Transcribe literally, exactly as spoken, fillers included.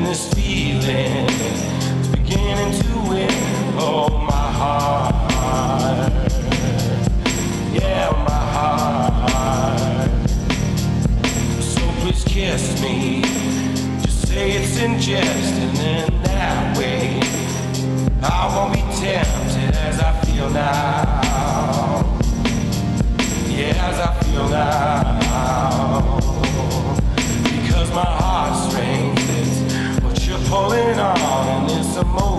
this feeling is beginning to win. Oh, my heart, yeah, my heart. So please kiss me, just say it's in jest, and then that way I won't be tempted as I feel now. Yeah, as I feel now. Because my heartstrings is what you're pulling on, and this emotion